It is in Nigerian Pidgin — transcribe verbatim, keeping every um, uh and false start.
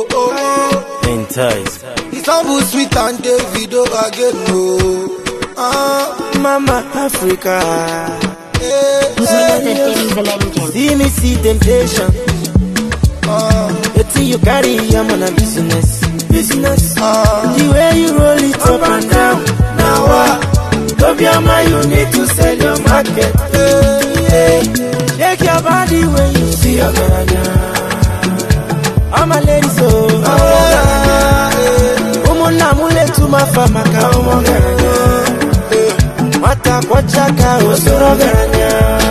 oh, oh. Entice. It's all sweet and Davido again, oh. Uh, Mama Africa. Yeah, yeah. See me see temptation. uh, The thing you carry, I'm on a business. Business. uh, The way you roll it up and down. Now what? Go be on my, you need to sell your market. yeah, Take your body when you see your garanya. I'm a lady so. Umuna mule to my fama ka umo garanya. Mata kwa chaka osoro garanya.